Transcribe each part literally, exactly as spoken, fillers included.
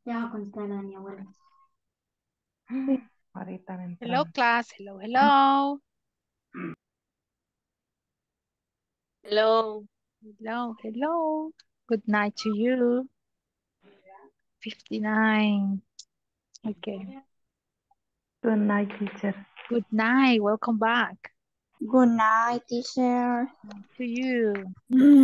Ya va a contestar la de mi abuela. Sí, ahorita me Hello, entramos. class. Hello, hello. Hello. Hello, hello. Good night to you. fifty-nine. Okay. Good night, teacher. Good night. Welcome back. Good night, teacher. Night to you.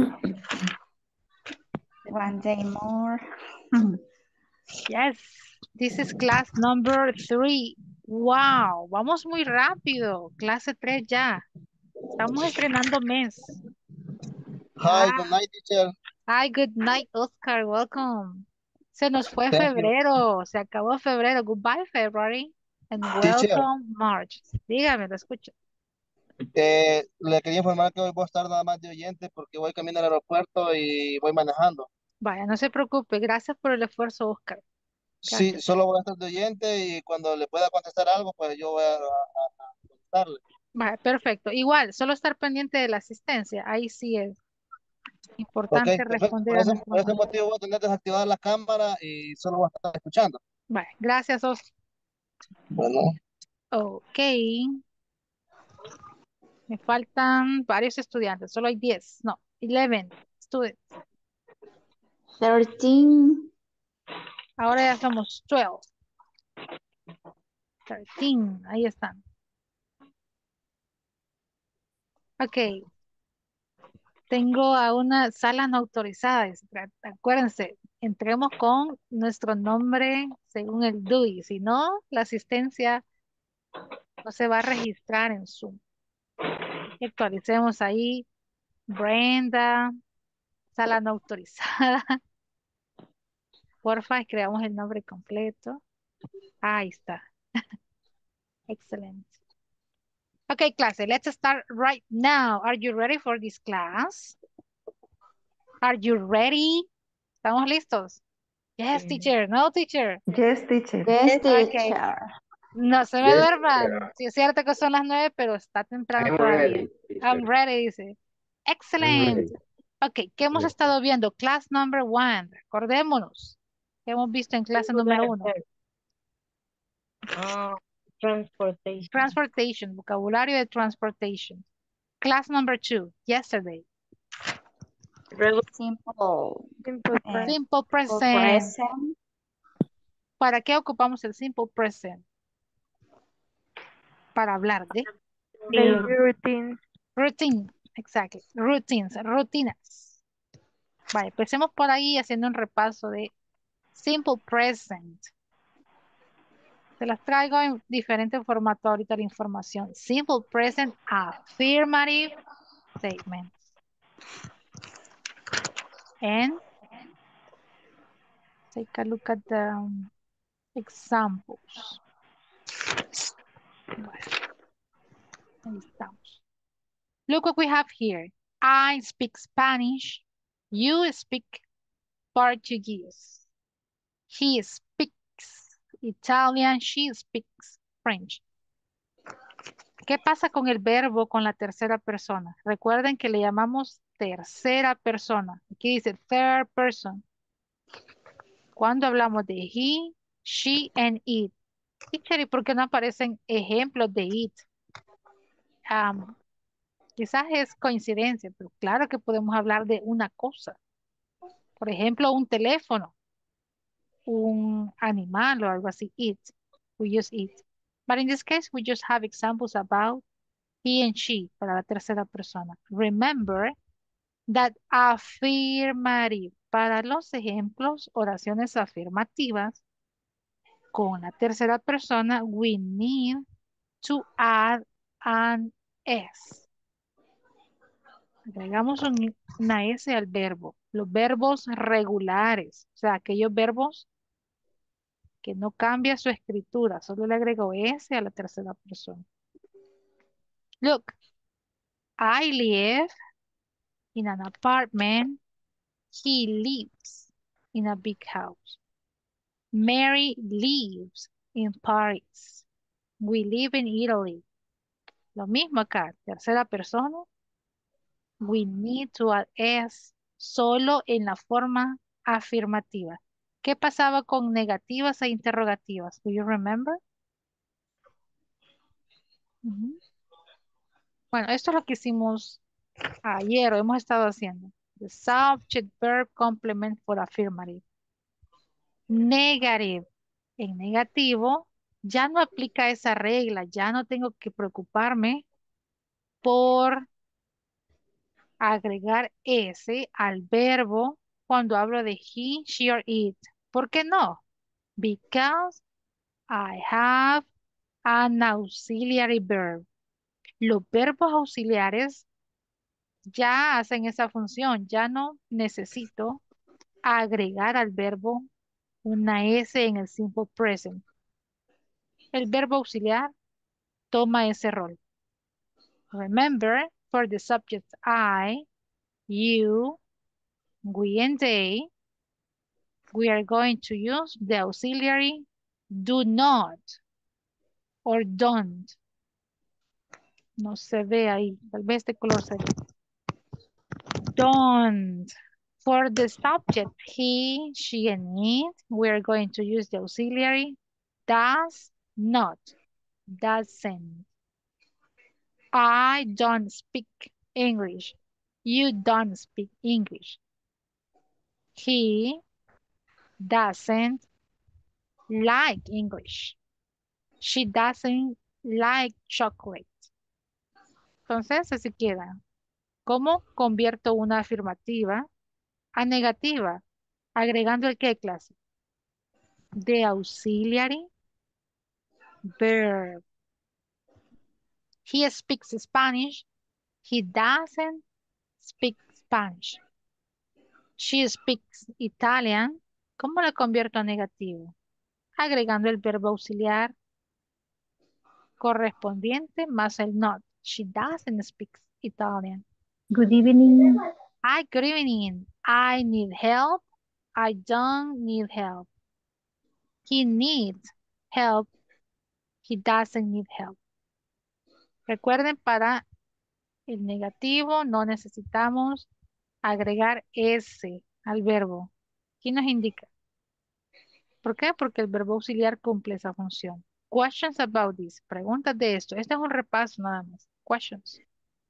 One day more. Yes. This is class number three. Wow. Vamos muy rápido. Clase tres ya. Estamos estrenando mes. Hi, Ah. good night, teacher. Hi, good night, Oscar. Welcome. Se nos fue Thank you. febrero. Se acabó febrero. Goodbye, February. And Teacher, welcome, March. Dígame, lo escucho. eh, le quería informar que hoy voy a estar nada más de oyente porque voy camino al aeropuerto y voy manejando. Vaya, no se preocupe. Gracias por el esfuerzo, Oscar. Sí, Gracias. solo voy a estar de oyente y cuando le pueda contestar algo, pues yo voy a, a- a contestarle. Vaya, perfecto. Igual, solo estar pendiente de la asistencia. Ahí sí es Ok, importante perfecto. responder Por a ese, nuestros por ese llamados. motivo voy a tener desactivada la cámara y solo voy a estar escuchando. Vaya, gracias, Oscar. Bueno, Ok. Me faltan varios estudiantes. Solo hay diez. No, once students. Thirteen. Ahora ya somos doce. trece. Ahí están. Ok. Tengo a una sala no autorizada. es- Acuérdense, entremos con nuestro nombre según el D U I. Si no, la asistencia no se va a registrar en Zoom. Y actualicemos ahí. Brenda, sala no autorizada. Porfa, creamos el nombre completo. Ahí está. Excelente. Okay, clase, let's start right now. Are you ready for this class? Are you ready? ¿Estamos listos? Yes, Sí. teacher. No, teacher. Yes, teacher. Yes, Okay. teacher. No se me Yes, duerman. teacher. Sí es cierto que son las nueve, pero está temprano I'm todavía. ready, teacher. I'm ready, dice. I'm Excelente. ready. Ok, ¿qué hemos Yes. estado viendo? Class number one. Recordémonos. ¿Qué hemos visto en clase número uno? Ah, transportation. Transportation, vocabulario de transportation. Class number two, yesterday. Regular Simple. simple eh, present. Simple for present. present. ¿Para qué ocupamos el simple present? Para hablar de Daily routine. routine. Exactly. Routines, rutinas. Vale, empecemos por ahí haciendo un repaso de simple present. Se las traigo en diferente formato ahorita la información. Simple present affirmative statements. And take a look at the um, examples. Bueno, ahí estamos. Look what we have here. I speak Spanish. You speak Portuguese. He speaks Italian. She speaks French. ¿Qué pasa con el verbo con la tercera persona? Recuerden que le llamamos tercera persona. Aquí dice third person. Cuando hablamos de he, she, and it. Teacher, ¿y por qué no aparecen ejemplos de it? Am, quizás es coincidencia, pero claro que podemos hablar de una cosa. Por ejemplo, un teléfono, un animal o algo así. It. We use it. But in this case, we just have examples about he and she para la tercera persona. Remember that affirmative. Para los ejemplos, oraciones afirmativas, con la tercera persona, we need to add an S. Agregamos un- una S al verbo. Los verbos regulares, o sea, aquellos verbos que no cambia su escritura, solo le agrego S a la tercera persona. Look, I live in an apartment. He lives in a big house. Mary lives in Paris. We live in Italy. Lo mismo acá, tercera persona. We need to add S solo en la forma afirmativa. ¿Qué ¿Qué pasaba con negativas e interrogativas? Do you remember? Ujú. Bueno, esto es lo que hicimos ayer o hemos estado haciendo. The subject verb complement for affirmative. Negative. En negativo, ya no aplica esa regla. Ya no tengo que preocuparme por agregar ese al verbo cuando hablo de he, she or it. ¿Por qué no? Because I have an auxiliary verb. Los verbos auxiliares ya hacen esa función. Ya no necesito agregar al verbo una S en el simple present. El verbo auxiliar toma ese rol. Remember, for the subjects I, you, we, and they, we are going to use the auxiliary do not or don't. No se ve ahí. Tal vez este color se ve. Don't. For the subject he, she, and it, we are going to use the auxiliary does not, doesn't. I don't speak English. You don't speak English. He doesn't like English. She doesn't like chocolate. Entonces, así queda. ¿Cómo convierto una afirmativa a negativa? Agregando el qué clase. The auxiliary verb. He speaks Spanish. He doesn't speak Spanish. She speaks Italian. ¿Cómo la convierto a negativo? Agregando el verbo auxiliar correspondiente más el not. She doesn't speak Italian. Good evening. Hi, good evening. I need help. I don't need help. He needs help. He doesn't need help. Recuerden, para el negativo no necesitamos agregar S al verbo. ¿Quién nos indica? ¿Por qué? Porque el verbo auxiliar cumple esa función. Questions about this. Preguntas de esto. Este es un repaso nada más. Questions.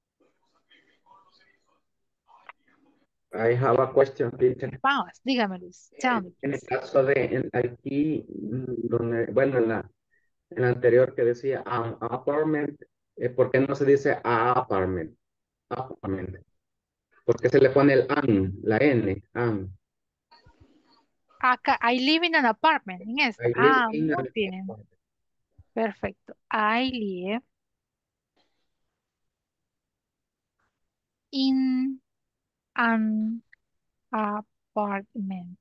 I have a question, teacher. Vamos, dígame, Luis. Tell me, En el please. caso de en- aquí, mm, donde, bueno, en la, en la anterior que decía an apartment, eh, ¿por qué no se dice a apartment? Apartment. ¿Por qué se le pone el an, la n, an? Acá, I live in an apartment. En esta. I live Ah, in muy an bien. apartment. Perfecto. I live in an apartment.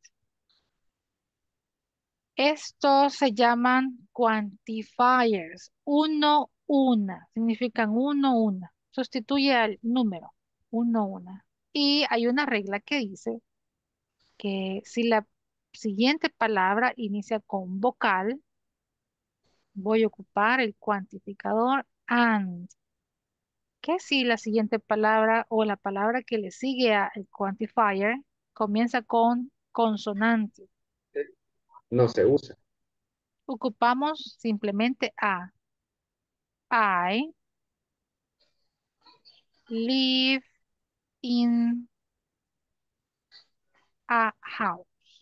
Estos se llaman quantifiers. Uno, una. Significan uno, una. Sustituye al número. Uno, una. Y hay una regla que dice que si la siguiente palabra inicia con vocal, voy a ocupar el cuantificador and. Que si la siguiente palabra o la palabra que le sigue al quantifier comienza con consonante, No se usa. ocupamos simplemente a. I live in a house.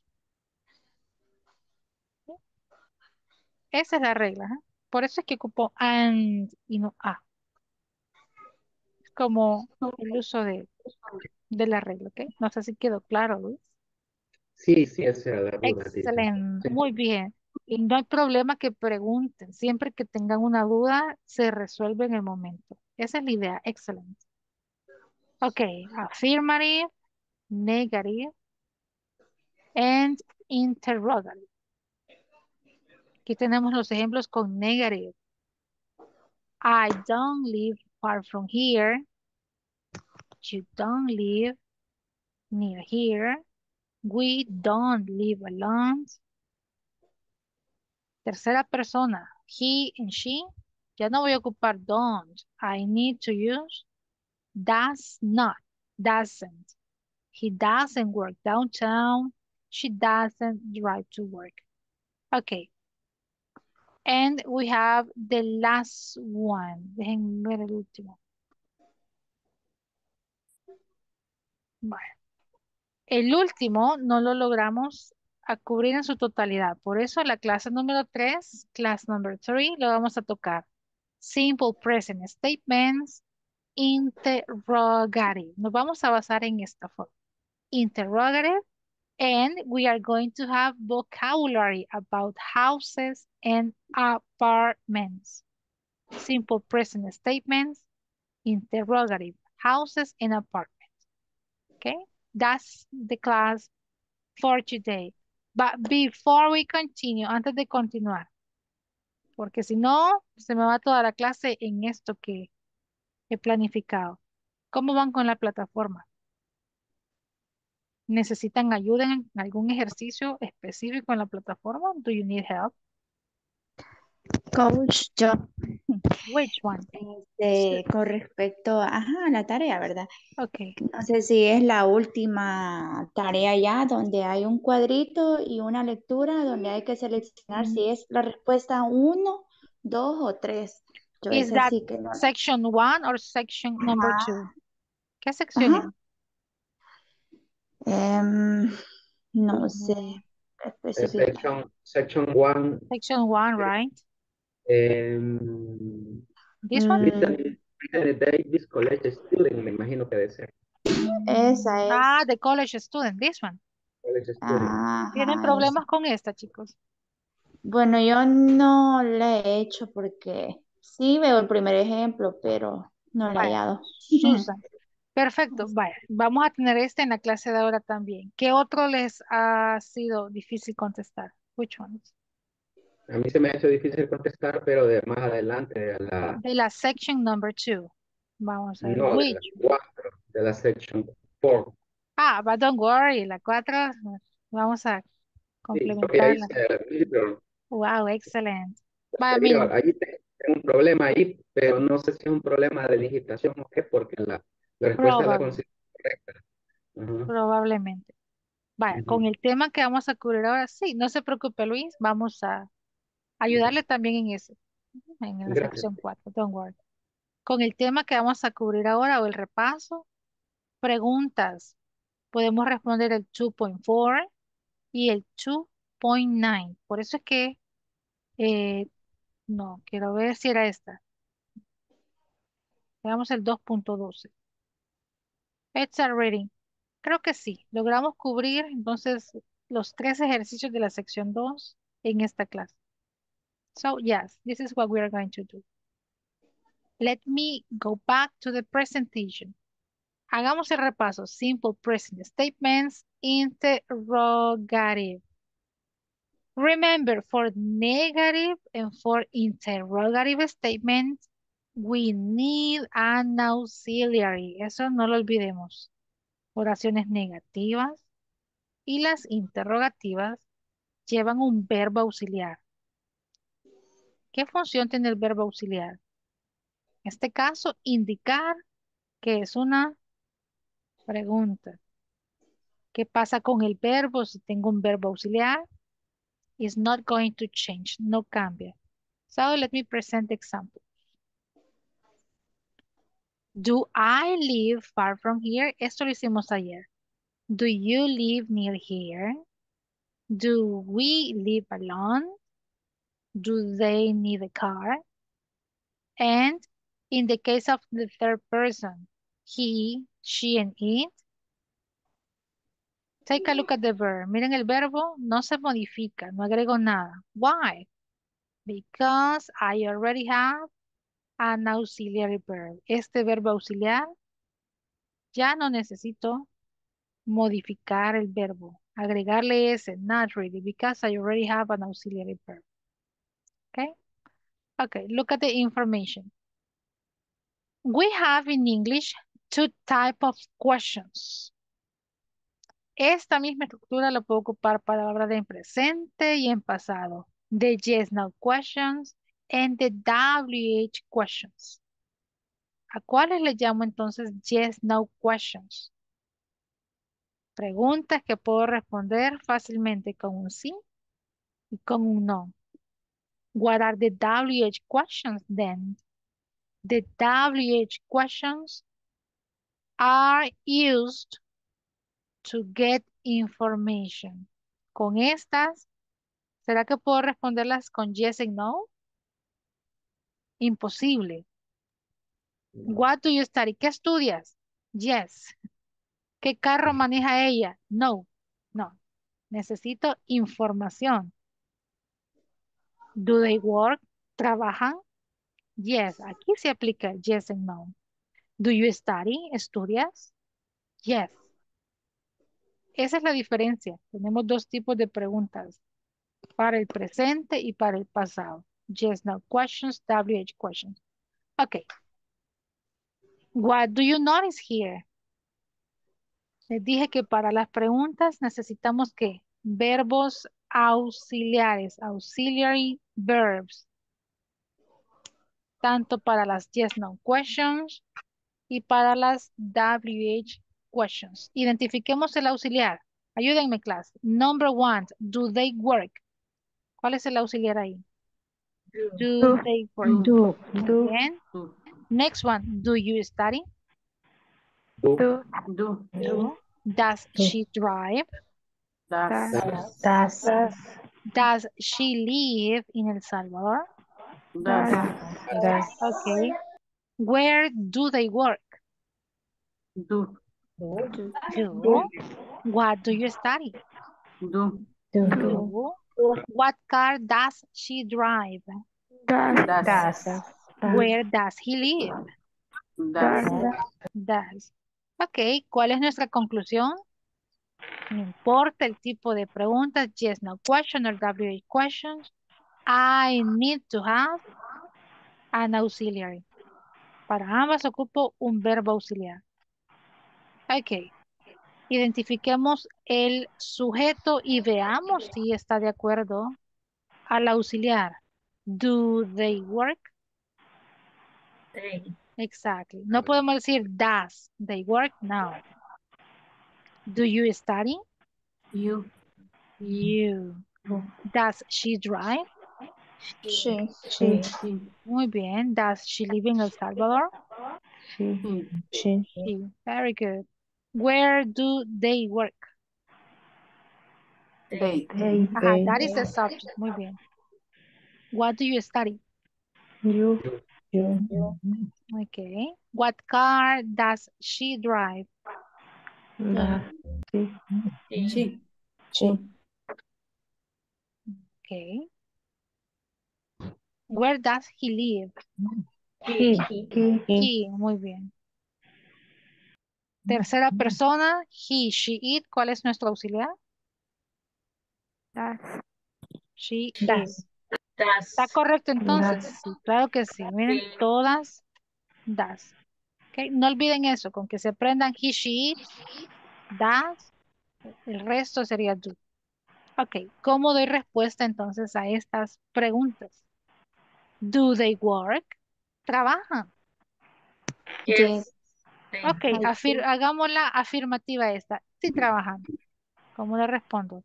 Esa es la regla. ¿Eh? Por eso es que ocupo and y no a. Es como el uso de, de la regla, ¿ok? No sé si quedó claro, Luis. Sí, sí, esa era la duda, teacher. Excelente, Sí. muy bien. Y no hay problema que pregunten. Siempre que tengan una duda, se resuelve en el momento. Esa es la idea. Excelente. Ok, affirmative, negative, and interrogative. Aquí tenemos los ejemplos con negative. I don't live far from here. You don't live near here. We don't live alone. Tercera persona, he and she. Ya no voy a ocupar don't. I need to use does not, doesn't. He doesn't work downtown. She doesn't drive to work. Okay. And we have the last one. Déjenme ver el último. Vale. El último no lo logramos a cubrir en su totalidad. Por eso la clase número tres, class number three, lo vamos a tocar. Simple present statements, interrogative. Nos vamos a basar en esta forma. Interrogative, and we are going to have vocabulary about houses and apartments. Simple present statements, interrogative, houses and apartments. Okay, that's the class for today. But before we continue, antes de continuar, porque si no, se me va toda la clase en esto que he planificado. ¿Cómo van con la plataforma? ¿Necesitan ayuda en algún ejercicio específico en la plataforma? Do you need help? Coach, yo, Which one? este, con respecto a ajá, la tarea, ¿verdad? Okay. No sé si es la última tarea ya, donde hay un cuadrito y una lectura donde hay que seleccionar si es la respuesta uno, dos o tres. Yo Is es that así que no. section one or section number Ajá, two? ¿Qué sección ajá. es? Em, no sé Ujú. Eh, específicamente. section, section one, Section one, right? em, This one? Mm, Brittany, Brittany Davis College Student, me imagino que debe ser. esa es. Ah, the college student, this one. College Student. ¿Tienen Ajá, esa. problemas con esta, chicos? Bueno, yo no la he hecho porque sí veo el primer ejemplo, pero no la he Vaya, hallado. Susan. Perfecto, vaya. Vamos a tener este en la clase de ahora también. ¿Qué otro les ha sido difícil contestar? Which ones? A mí se me ha hecho difícil contestar, pero de más adelante, de la, De la section number two. Vamos a ver. no, de la Which? cuatro, de la section four. Ah, but don't worry, la cuatro, vamos a Sí, porque ahí complementarla. dice middle, Wow, excelente. Vaya, anterior, miren, ahí te- tengo un problema ahí, pero no sé si es un problema de digitación o qué, porque la, la respuesta la probable, considero correcta. Ajá, probablemente. Vaya, con ujú. el tema que vamos a cubrir ahora, sí, no se preocupe, Luis, vamos a ayudarle también en eso, en la Gracias. sección cuatro, don't worry. Con el tema que vamos a cubrir ahora o el repaso, preguntas, podemos responder el dos punto cuatro y el dos punto nueve. Por eso es que, eh, no, quiero ver si era esta. Veamos el dos punto doce. Extra reading. Creo que sí. Logramos cubrir entonces los tres ejercicios de la sección dos en esta clase. So yes, this is what we are going to do. Let me go back to the presentation. Hagamos el repaso. Simple present statements, interrogative. Remember, for negative and for interrogative statements, we need an auxiliary. Eso no lo olvidemos. Oraciones negativas y las interrogativas llevan un verbo auxiliar. ¿Qué función tiene el verbo auxiliar? En este caso, indicar que es una pregunta. ¿Qué pasa con el verbo si tengo un verbo auxiliar? It's not going to change, no cambia. So let me present the example. Do I live far from here? Esto lo hicimos ayer. Do you live near here? Do we live alone? Do they need a car? And in the case of the third person, he, she, and it, take a look at the verb. Miren el verbo, no se modifica, no agrego nada. Why? Because I already have an auxiliary verb. Este verbo auxiliar ya no necesito modificar el verbo, agregarle ese, not really, because I already have an auxiliary verb. Okay? Okay, look at the information. We have in English two type of questions. Esta misma estructura la puedo ocupar para hablar en presente y en pasado. The yes, no questions and the W H questions. ¿A cuáles le llamo entonces yes, no questions? Preguntas que puedo responder fácilmente con un sí y con un no. What are the W H questions then? The W H questions are used to get information. Con estas, ¿será que puedo responderlas con yes y no? Imposible. What do you study? ¿Qué estudias? Yes. ¿Qué carro maneja ella? No. No. Necesito información. Do they work? ¿Trabajan? Yes. Aquí se aplica yes and no. Do you study? ¿Estudias? Yes. Esa es la diferencia. Tenemos dos tipos de preguntas. Para el presente y para el pasado. Yes, no questions, W H questions. Okay. What do you notice here? Les dije que para las preguntas necesitamos que verbos auxiliares, auxiliary verbs, tanto para las yes, no questions y para las W H questions. Identifiquemos el auxiliar. Ayúdenme, clase. Number one, do they work? ¿Cuál es el auxiliar ahí? Do Do. they work? Do. Muy Do. bien. Next one, do you study? Do. Do. Do. Do. Does she drive? Does. Does. Das. Does. Does she live in El Salvador? Does. Das. Okay. Where do they work? Do. Do. What do you study? Do. Do. Do. What car does she drive? Does. Does. Does. Where does he live? Does. Does. Ok, ¿cuál es nuestra conclusión? No importa el tipo de preguntas, yes, no question or W H questions. I need to have an auxiliary. Para ambas ocupo un verbo auxiliar. Ok. Identifiquemos el sujeto y veamos si está de acuerdo al auxiliar. Do they work? They. Exactly. No podemos decir does they work. No. Do you study? You. You. Does she drive? She. She. She. Muy bien. Does she live in El Salvador? She. He. She. She. Very good. Where do they work? They. They. Ajá, that is the subject. Muy bien. What do you study? You. You. Okay. What car does she drive? Does. She. She. She. Okay. Where does he live? He. He. He. Muy bien. Tercera persona, he, she, it. ¿Cuál es nuestro auxiliar? Does. She, it. Das. Does. ¿Está correcto entonces? Does. Sí, claro que sí. Miren, todas das. Okay. No olviden eso, con que se aprendan he, she, it, das, el resto sería do. Ok, ¿cómo doy respuesta entonces a estas preguntas? Do they work? ¿Trabajan? Yes. Ok, afir- hagámosla afirmativa esta. Sí, trabajan. ¿Cómo le respondo?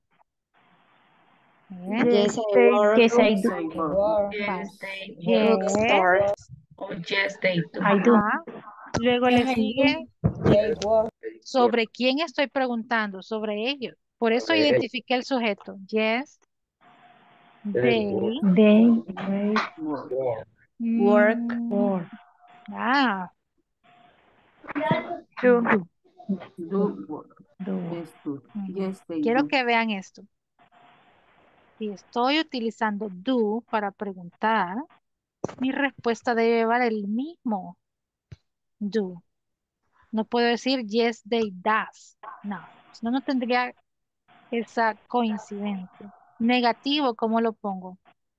Bien. Yes, I they work. do. Yes, I Yes, do. I work. Vale. Yes. Bookstore. Oh, yes, they do. I do. Ajá. Luego le sigue sobre quién estoy preguntando, sobre ellos. Por eso Sobre ellos. identifiqué el sujeto. Yes, They they, work. They. They. Work. Work. mm, Work. ah, Do. do. Do work. Do. Yes, do. Ujú. Yes, they Quiero do. que vean esto. Si estoy utilizando do para preguntar, mi respuesta debe llevar el mismo do. No puedo decir yes, they does. No, si no, no tendría esa coincidencia. Negativo, ¿cómo lo pongo?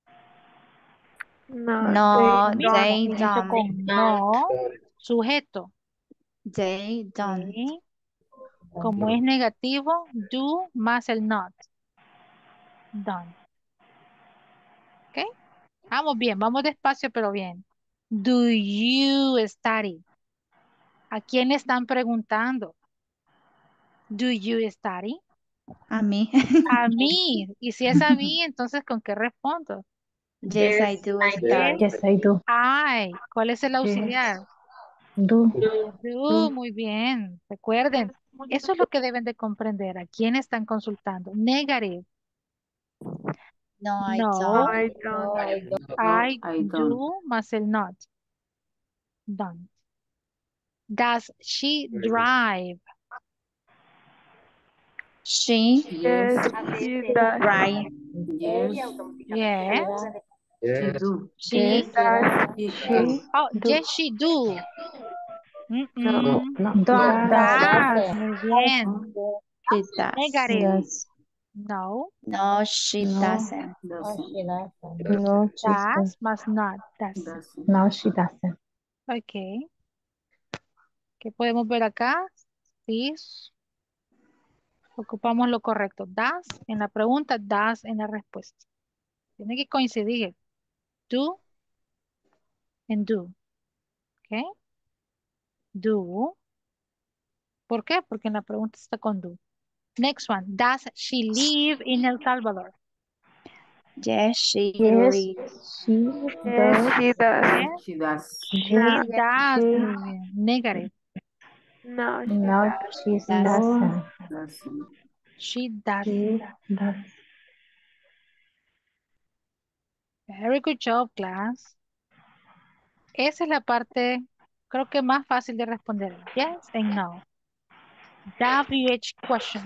No. No, They Mismo, they inicio don't. con no, sujeto. They don't. ¿Sí? Como es negativo, do más el not. Done. ¿Ok? Vamos bien, vamos despacio, pero bien. Do you study? ¿A quién le están preguntando? Do you study? A mí. A mí. Y si es a mí, entonces ¿con qué respondo? Yes, I Yes, do I study. do. Yes, I do. I. ¿Cuál es el Yes. auxiliar? Do. Do. Do, muy bien. Recuerden, eso es lo que deben de comprender. ¿A quién están consultando? Negative. No, I No. don't. I don't. I I don't. do más el not. Don't. Does she drive? She Yes, Yes. she does. drive. Yes. Yes. She Yes. do. She. She does. She She Oh, do. yes, she do. No. Mm-mm. No, Do- does. Does. Muy bien. She does. Negative. Does. No. No, she No. doesn't. doesn't. No, she Does doesn't. más not. Does. Doesn't. No, she doesn't. Ok. ¿Qué podemos ver acá? Sí. Ocupamos lo correcto. Does en la pregunta, does en la respuesta. Tiene que coincidir. Do and do. ¿Ok? Do. ¿Por qué? Porque en la pregunta está con do. Next one. Does she live in El Salvador? Yes, she Yes, lives. she Yes, does. she does. Yes, She does. she Yes, does. she- Muy bien. Negative. No, she No, does. she Doesn't. doesn't. Doesn't. She does. She does. Very good job, class. Esa es la parte, creo que más fácil de responder. Yes and no. W H question.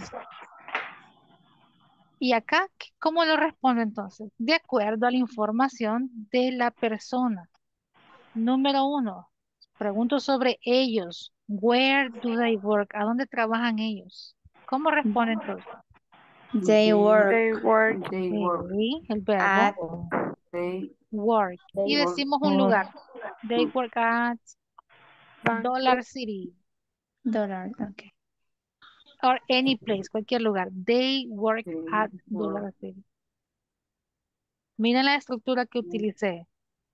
Y acá, ¿qué- ¿cómo lo respondo entonces? De acuerdo a la información de la persona. Número uno, pregunto sobre ellos. Where do they work? ¿A dónde trabajan ellos? ¿Cómo responden entonces? They work They work They work. Sí, el verbo at They work. Y work. decimos un lugar. They work at Dollar City dollar. Okay. or any place, cualquier lugar. They work They at work. Dollar City. Miren la estructura que utilicé.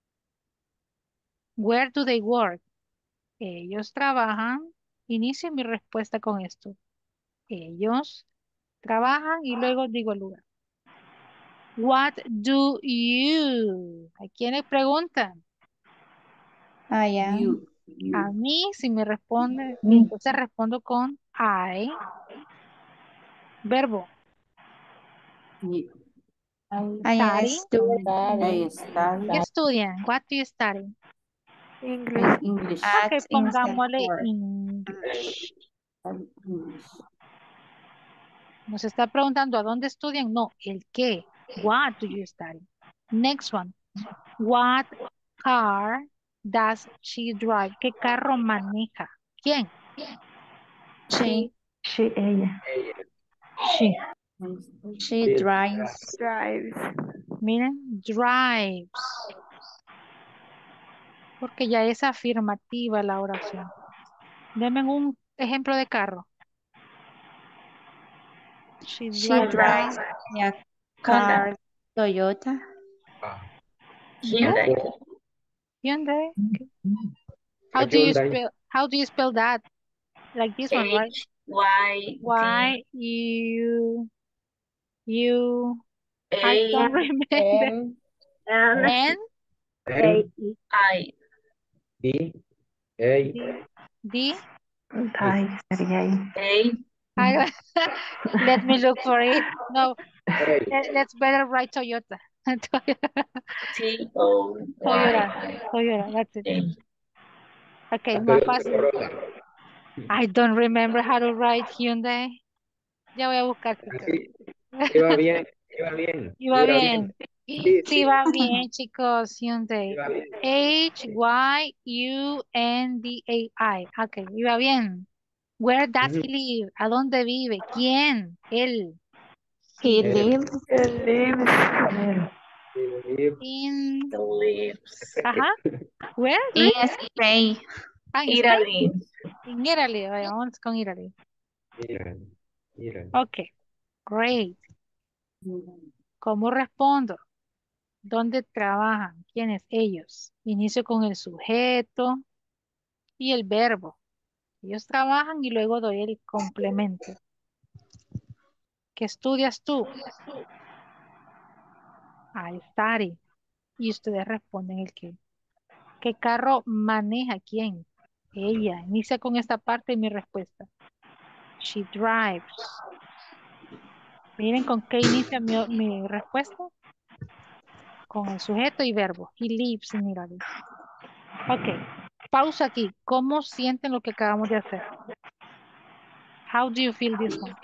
Where do they work? Ellos trabajan. Inicio mi respuesta con esto. Ellos trabajan y luego digo el lugar. What do you? ¿A quién le preguntan? I am. You. You. A mí, si me responde, Me. entonces respondo con I. Verbo. You. I am a Study. student I study. ¿Qué estudian? What do you study? English. English. at Ok, pongámosle Instanfor. English. English. Nos está preguntando a dónde estudian. No, el qué. What do you study? Next one. What car does she drive? ¿Qué carro maneja? ¿Quién? She She, ella. She. she Yes. drives. Drives. Miren, drives. Porque ya es afirmativa la oración. Denme un ejemplo de carro. She She drives drives a a car Toyota. Hyundai. Hyundai. Okay. How A do you Hyundai. spell how do you spell that? Like this one, right? H Y Y U U I don't remember. N N I D A D D Ay, sería ahí. A I let me look for it. No, A. let, let's better write Toyota. T O Toyota. Y Toyota, that's it. A. Okay, A más Toyota fácil. Corolla. I don't remember how to write Hyundai. Ya voy a buscar, chicos. Así, iba bien, iba bien. Iba bien. Sí, Sí, sí, va bien, chicos. Hyundai. iba bien. H Y U N D A I. Ok, iba bien. Where does Ujú. he live? ¿A dónde vive? ¿Quién? Él. He Eh, lives It lives. sí, In. lives Ajá. Where? in Spain. Ah, en Spain. Italy. En Italy. Vaya, vamos con Italy. mira, mira. Ok. Great. ¿Cómo respondo? ¿Dónde trabajan? ¿Quiénes? Ellos. Inicio con el sujeto y el verbo. Ellos trabajan y luego doy el complemento. ¿Qué estudias tú? I study. Y ustedes responden el qué. ¿Qué carro maneja quién? Ella. Inicia con esta parte de mi respuesta. She drives. Miren con qué inicia mi, mi respuesta. Con el sujeto y verbo. He lives in Italy. Ok. Pausa aquí. ¿Cómo sienten lo que acabamos de hacer? How do you feel this one?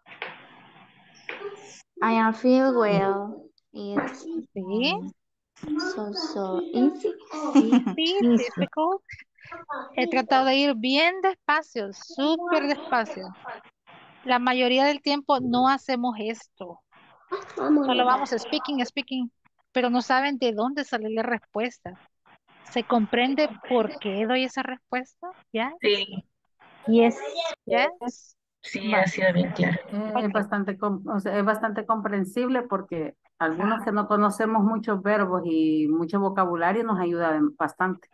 I am feel well. It's ¿Sí? um, so so easy. Easy, Easy. difficult. He tratado de ir bien despacio, súper despacio. La mayoría del tiempo no hacemos esto. Solo vamos speaking, speaking, pero no saben de dónde sale la respuesta. ¿Se comprende por qué doy esa respuesta? ¿Ya? Sí, Yes. ¿Yes? sí, ha Vale. sido bien claro. Eh, Ok. Es bastante, com- o sea, es bastante comprensible porque algunos Ajá. que no conocemos muchos verbos y mucho vocabulario nos ayuda dem- bastante.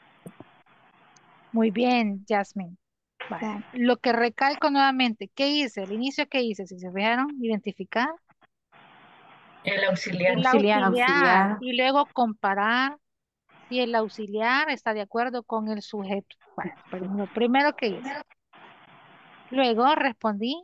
Muy bien, Jasmine. Vale. Exacto. Lo que recalco nuevamente, ¿qué hice? El inicio, ¿qué hice? Si se fijaron, identificar El auxiliar. el Auxiliar. auxiliar Auxiliar. y luego comparar si el auxiliar está de acuerdo con el sujeto. Bueno, pero lo primero que hice. Luego respondí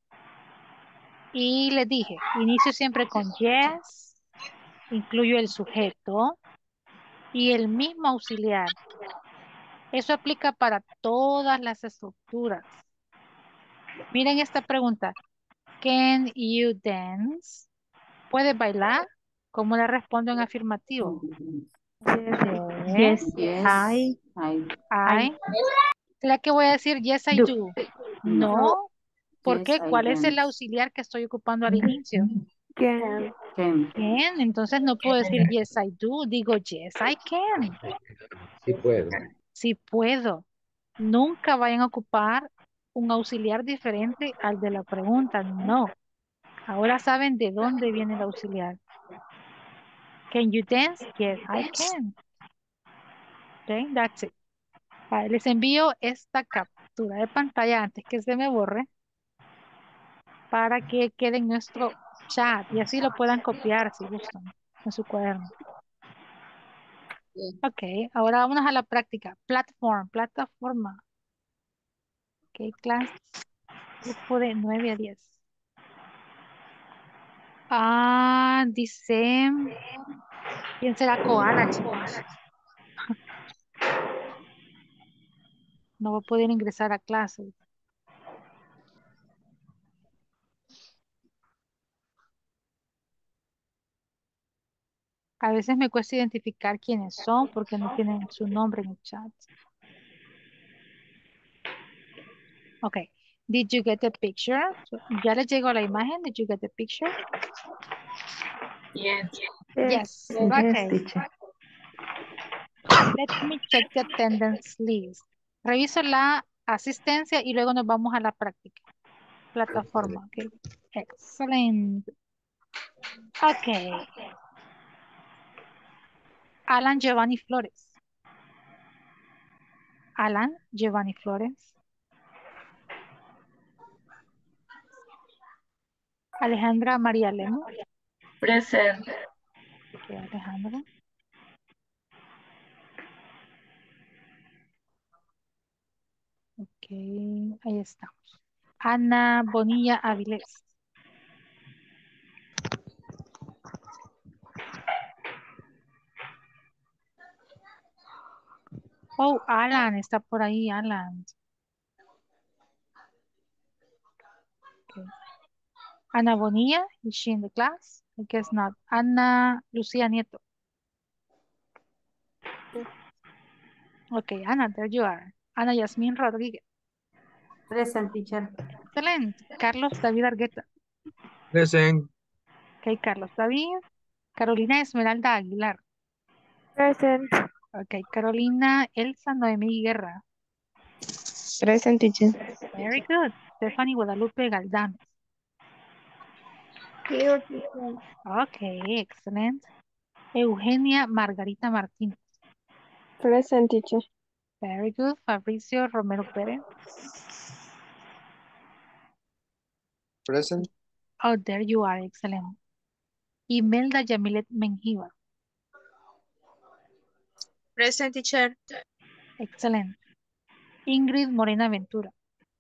y les dije, inicio siempre con yes, incluyo el sujeto y el mismo auxiliar. Eso aplica para todas las estructuras. Miren esta pregunta. Can you dance? ¿Puede bailar? ¿Cómo le respondo en afirmativo? Yes. Yes, Yes. Yes. I I I. La que voy a decir yes, I do. do. no. No. ¿Por Yes, qué? I ¿Cuál es el dance. auxiliar que estoy ocupando al inicio? Can. Can. Can. Entonces no puedo decir yes, I do. Digo yes, I can. Sí puedo. Sí puedo. Nunca vayan a ocupar un auxiliar diferente al de la pregunta. No. Ahora saben de dónde viene el auxiliar. Can you dance? Yes, I can. Okay, that's it. Vale, les envío esta captura de pantalla antes que se me borre para que quede en nuestro chat y así lo puedan copiar si gustan en su cuaderno. Ok, ahora vámonos a la práctica. Platform, plataforma. Ok, clase, grupo de nueve a diez. Ah, dice, ¿quién será koala, chicos? No va a poder ingresar a clase. A veces me cuesta identificar quiénes son porque no tienen su nombre en el chat. Ok. Did you get the picture? So, ¿ya les llegó la imagen? Did you get the picture? Yes. Yes. Yes. Yes, Okay. teacher. Let me check the attendance list. Reviso la asistencia y luego nos vamos a la práctica. Plataforma. Ok. Excelente. Ok. Alan Giovanni Flores. Alan Giovanni Flores. Alejandra María Lemos. Present. Ok, Alejandra. Ok, ahí estamos. Ana Bonilla Avilés. Oh, Alan, está por ahí, Alan. Okay. Ana Bonilla, is she in the class? I guess not. Ana Lucía Nieto. Okay, Ana, there you are. Ana Yasmín Rodríguez. Present, teacher. Excelente. Carlos David Argueta. Present. Okay, Carlos David. Carolina Esmeralda Aguilar. Present. Okay, Carolina Elsa Noemí Guerra. Present, teacher. Very good. Stephanie Guadalupe Galdames. Here, teacher. Okay, excellent. Eugenia Margarita Martínez. Present, teacher. Very good. Fabricio Romero Pérez. Present. Oh, there you are. Excellent. Imelda Yamilet Menjiva. Present, teacher. Excellent. Ingrid Morena Ventura.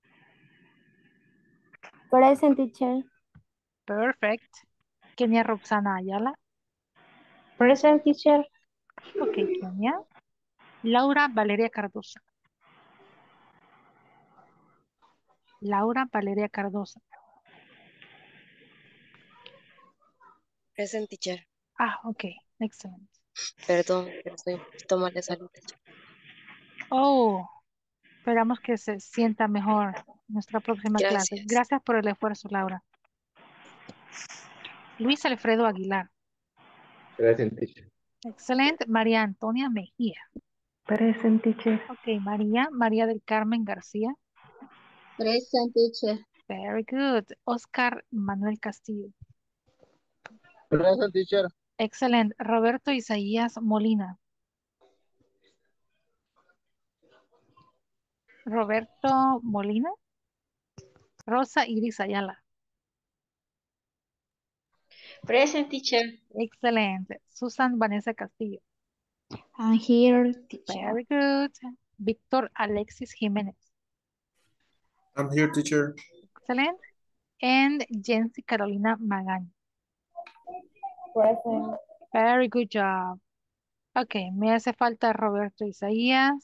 Present, teacher. Perfect. Kenia Roxana Ayala. Present, teacher. Ok, Kenia. Laura Valeria Cardosa. Laura Valeria Cardosa. Present, teacher. Ah, ok. Excellent. Perdón, pero estoy un poquito mal de salud, teacher. Oh, esperamos que se sienta mejor en nuestra próxima clase. Gracias. Gracias por el esfuerzo, Laura. Luis Alfredo Aguilar. Present, teacher. Excelente. María Antonia Mejía. Present, teacher. Ok, María. María del Carmen García. Present, teacher. Very good. Oscar Manuel Castillo. Present, teacher. Excelente. Roberto Isaías Molina. Roberto Molina. Rosa Iris Ayala. Present, teacher. Excelente. Susan Vanessa Castillo. I'm here, teacher. Very good. Víctor Alexis Jiménez. I'm here, teacher. Excellent. And Jency Carolina Magaña. Present. Very good job. Ok, me hace falta Roberto Isaías.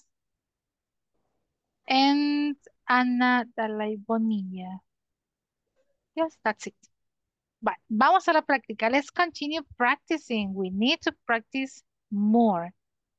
And Ana Dalai Bonilla. Yes, that's it. Vale, vamos a la práctica. Let's continue practicing. We need to practice more.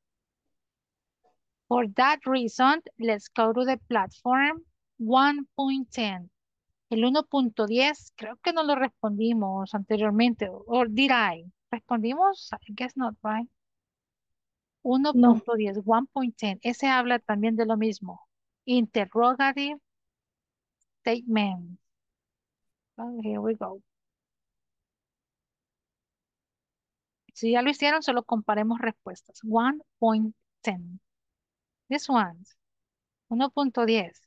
For that reason, let's go to the platform one point ten. El uno punto diez, creo que no lo respondimos anteriormente. Or did I? ¿Respondimos? I guess not, right? uno punto diez, one point ten. Ese habla también de lo mismo. Interrogative statement. Oh, here we go. Si ya lo hicieron, solo comparemos respuestas. one point ten. This one. uno punto diez.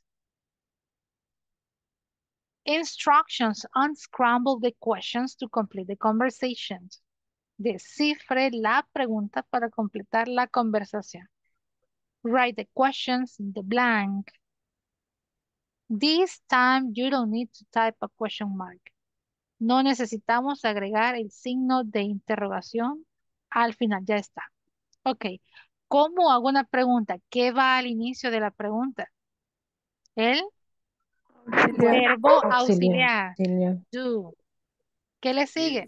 Instructions. Unscramble the questions to complete the conversations. Descifre la pregunta para completar la conversación. Write the questions in the blank. This time you don't need to type a question mark. No necesitamos agregar el signo de interrogación al final. Ya está. Ok. ¿Cómo hago una pregunta? ¿Qué va al inicio de la pregunta? El verbo auxiliar. Auxiliar. Do. ¿Qué le sigue?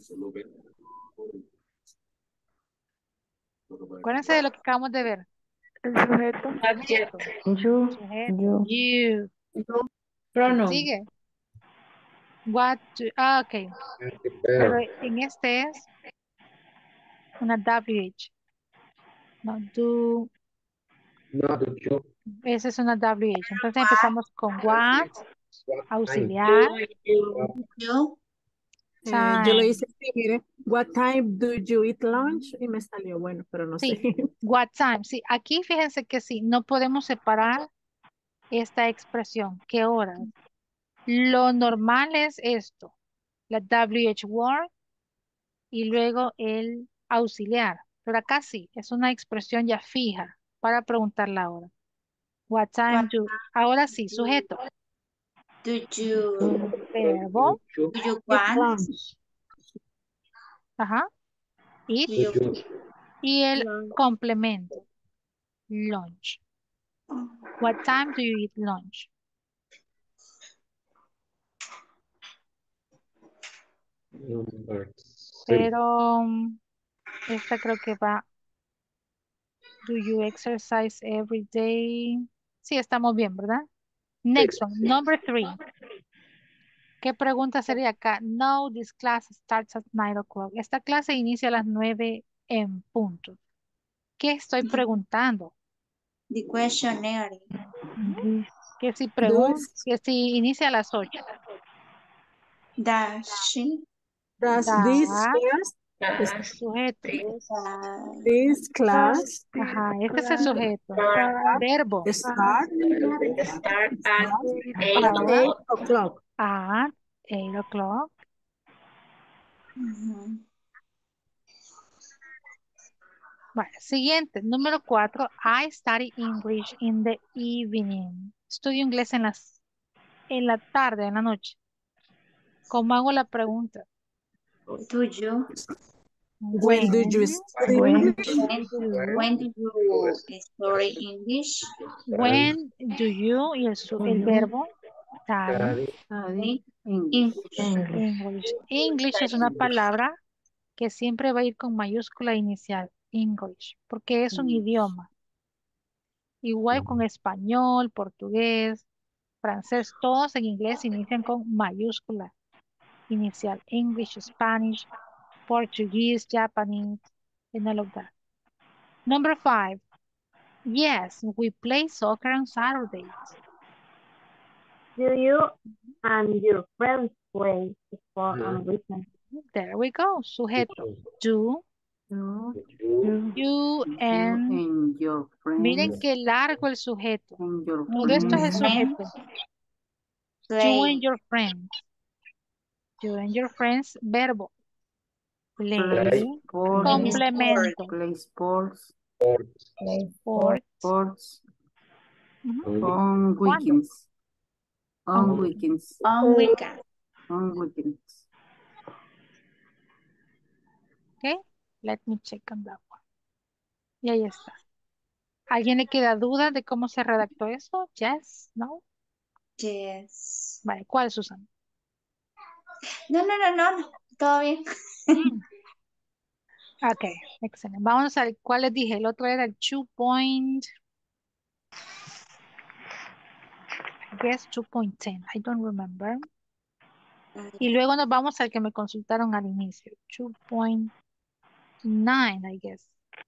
Acuérdense de lo que acabamos de ver. El sujeto. Objeto. You. Sujeto. You. You. Pronoun. Sigue. What do, ah, ok. Pero en este es una W H. No, do. No, do you. Esa es una W H. Entonces empezamos con what, auxiliar, You. Eh, time. yo lo hice así, mire, what time do you eat lunch? Y me salió bueno, pero no Sí, sé. what time. Sí, aquí fíjense que sí, no podemos separar esta expresión. ¿Qué horas? Lo normal es esto. La W H word y luego el auxiliar. Pero acá sí, es una expresión ya fija para preguntar la hora. What time do... Ahora sí, sujeto. Do you, Verbo. do you Eat want? lunch. Ajá. Eat. Do you Y el complemento. Lunch. What time do you eat lunch? Number six. Pero um, esta creo que va. Do you exercise every day? Sí, estamos bien, ¿verdad? Next one, number three. ¿Qué pregunta sería acá? No, this class starts at nine o'clock. Esta clase inicia a las nueve en punto. ¿Qué estoy preguntando? The questionnaire. Ujú. Que si Do pregunto, is- que si inicia a las ocho. Does she? Does Da, this class, Ah, sujeto. sí. Uh, this class Ajá, este es el sujeto. Start, Verbo. start start at at eight Ahora, o'clock. eight o'clock? at eight o'clock. Ujú. Bueno, siguiente, número cuatro. I study English in the evening. Estudio inglés en las, en la tarde, en la noche. ¿Cómo hago la pregunta? Do you? When do you When study When, English? When, Bueno, when do you study English? When do you, y el, su- do el you verbo, study study Study English. English. English? English. English es una palabra que siempre va a ir con mayúscula inicial, English, porque es un English. idioma. Igual con español, portugués, francés, todos en inglés inician con mayúscula inicial. English, Spanish, Portuguese, Japanese, and all of that. Number five. Yes, we play soccer on Saturdays. Do you and your friends play sport Ajá. on weekends? There we go. Sujeto. Do You, You, You, you you and and your miren friends qué largo el sujeto. and your Todo esto es el friends Friends sujeto. You play. and your friends. You and your friends, verbo. Play. play play sports, Play sport. Complemento. play sports, sports Play Sport. sports Ujú. on on ¿Cuándo? weekends. On On weekends. weekends. On weekend. On weekends. Okay. Let me check on that one. Y ahí está. ¿Alguien le queda duda de cómo se redactó eso? Yes, no. Yes. Vale, ¿cuál, Susana? No, no, no, no, no. Todo bien. Mm, Ok, excelente. Vamos al cuál les dije. El otro era el two point, I guess two point ten. I don't remember. Y luego nos vamos al que me consultaron al inicio. two point nine, I guess.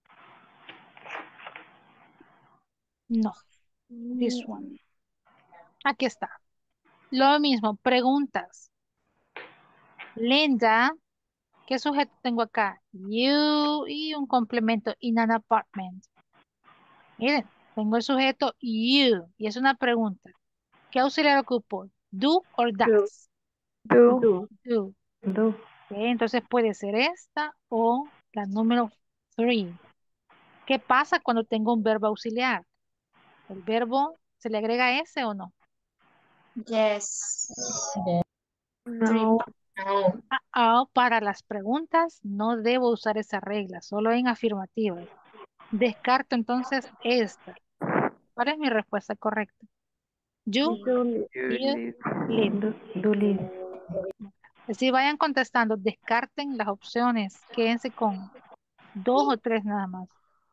No, this one. Aquí está. Lo mismo, preguntas. Linda, ¿qué sujeto tengo acá? You y un complemento in an apartment. Miren, tengo el sujeto you y es una pregunta. ¿Qué auxiliar ocupo? Do or Do. does? Do. Do. do, Ok, entonces puede ser esta o la número three. ¿Qué pasa cuando tengo un verbo auxiliar? ¿El verbo se le agrega S o no? Yes. Three. No. No. Ah, ah, para las preguntas no debo usar esa regla, solo en afirmativas. Descarto entonces esta. ¿Cuál es mi respuesta correcta? You, Do. you, live. do, do live. Si vayan contestando, descarten las opciones, quédense con dos o tres nada más.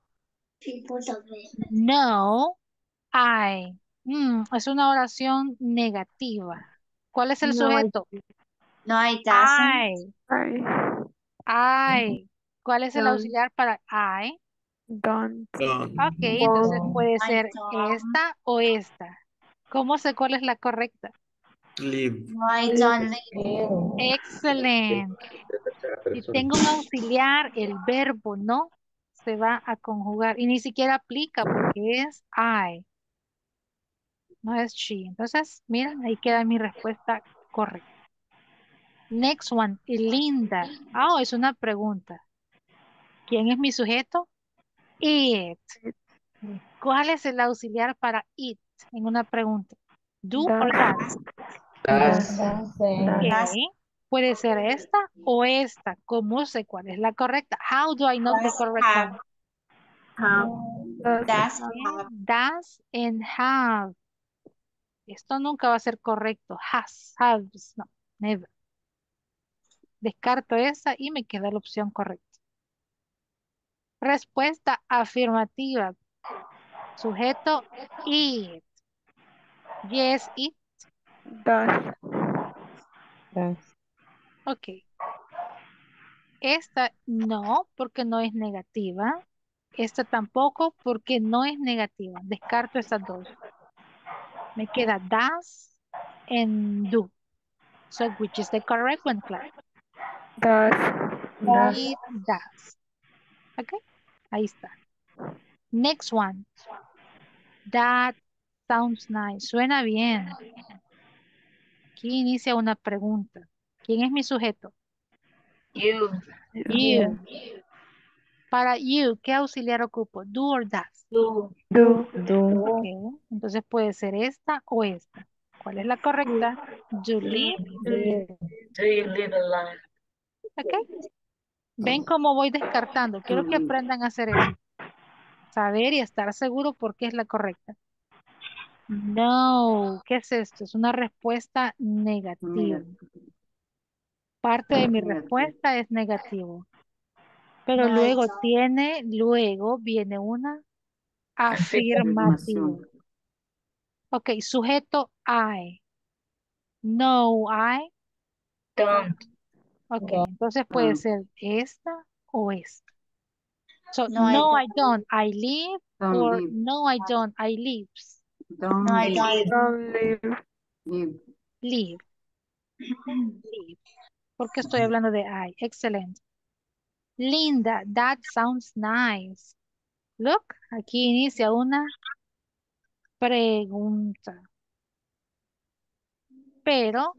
No, I. Mm, es una oración negativa. ¿Cuál es el No, I, sujeto? No, it doesn't. I. I I. ¿Cuál es el don't. auxiliar para I? Don't. Done. Ok, entonces Won't. puede I ser don't. esta o esta. ¿Cómo sé cuál es la correcta? Live. No, I don't live. Excelente. De tercera Si persona. tengo un auxiliar, el verbo no se va a conjugar y ni siquiera aplica porque es I, no es she. Entonces, miren, ahí queda mi respuesta correcta. Next one, Linda. Ah, es una pregunta. ¿Quién es mi sujeto? It. ¿Cuál es el auxiliar para it en una pregunta? Do or Does. does. Das, Ok. Does. Puede ser esta o esta. ¿Cómo sé cuál es la correcta? How do I know the Does correct have. one? Have. Does. Does Ok, have. Does and have. Esto nunca va a ser correcto. Has, has, no, never. Descarto esa y me queda la opción correcta. Respuesta afirmativa. Sujeto it. Yes, it. Does. Das, Ok. Esta no, porque no es negativa. Esta tampoco, porque no es negativa. Descarto estas dos. Me queda does and do. So, which is the correct one, class? Does. das, It does. Ok, ahí está. Next one. That sounds nice. Suena bien. Aquí inicia una pregunta. ¿Quién es mi sujeto? You. You. Para you, ¿qué auxiliar ocupo? Do or does. Do. Do. Do. Ok, entonces puede ser esta o esta. ¿Cuál es la correcta? Do live. Do you, do you live alive? Ok. Ven cómo voy descartando. To Quiero que live. aprendan a hacer eso. Saber y estar seguro por qué es la correcta. No. ¿Qué es esto? Es una respuesta negativa. Negativo. Parte de mi Negativo. respuesta es negativo. Pero No, luego it's tiene, luego viene una afirmativa. Afirmación. Ok, sujeto I. No, I. Don't. Ok, entonces puede ser esta o esta. So, no, I no, don't. I don't. I live Don't or live. no, I don't. I lives. Don't No, I live. don't. Don't live. Live. Live. Live. Porque estoy hablando de I. Excelente. Linda, that sounds nice. Look, aquí inicia una pregunta. Pero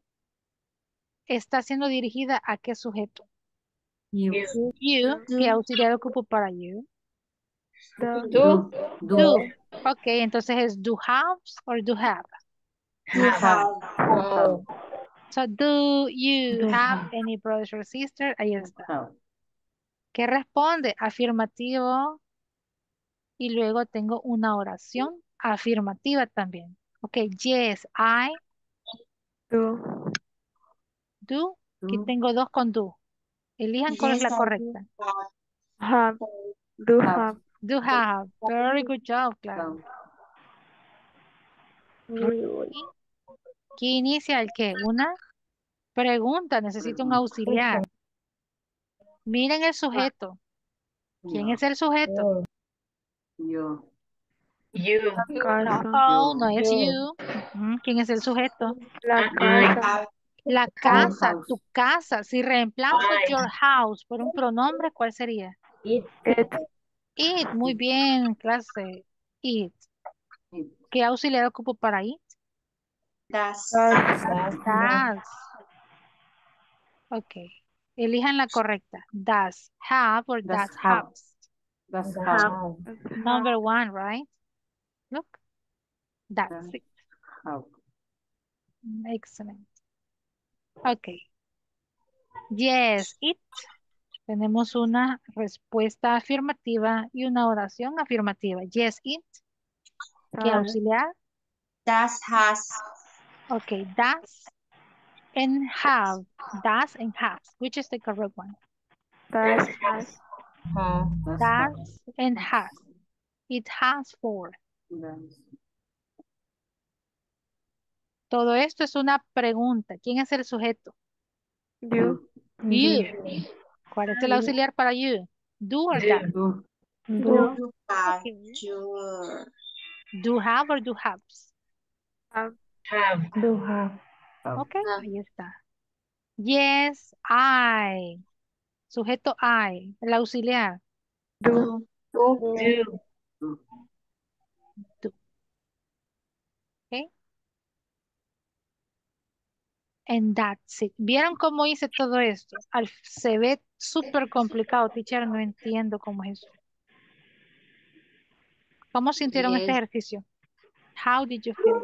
está siendo dirigida a qué sujeto. You. You. You, ¿qué auxiliar ocupo para you? Do. Do. Do. Do. Ok, entonces es do haves or do have. Do have. Oh. So, do you Do have have. any brothers or sisters? Ahí está. Have. ¿Qué responde? Afirmativo. Y luego tengo una oración afirmativa también. Ok, yes, I Do. do. Aquí Do. tengo dos con do. Elijan cuál es Yes, la I do correcta. Have. Do Have. have. Do have. Very good job, Clara. Have. Muy bueno. Aquí inicia el qué? Una pregunta. Necesito un Pregunta. auxiliar. Miren el sujeto. ¿Quién Yo. es el sujeto? Yo. You. Casa. Oh, Yo. no es you. Ujú. ¿Quién es el sujeto? La I. casa. have. La Your casa, house. tu casa. Si reemplazo I. your house por un pronombre, ¿cuál sería? It. It. Muy bien, clase. It. It. ¿Qué auxiliar ocupo para it? Does. Does. Does. Ok. Elijan la correcta. Does have or Does does have. house. Does Does have. have. Number one, right? Look. That's Does it. have. Excellent. Ok. Yes, it. Tenemos una respuesta afirmativa y una oración afirmativa. Yes, it. ¿Qué Has. auxiliar? Does has. Ok, does and have. Does and has. Which is the correct one? Does has. Have. Does have. Does and has. It has four. Does. Todo esto es una pregunta. ¿Quién es el sujeto? You. You. You. ¿Cuál es el auxiliar para you? Do or Do. does? Do. Do. You have. Okay. Your. Do have or do haves? Have. Have. Do have. Have. Ok, ahí está. Yes, I. Sujeto I. El auxiliar. Do. Do. Do. Do. Do. Ok. And that's it. ¿Vieron cómo hice todo esto? Al, se ve súper complicado, teacher. No entiendo cómo es eso. ¿Cómo sintieron este Yes. ejercicio? How did you feel?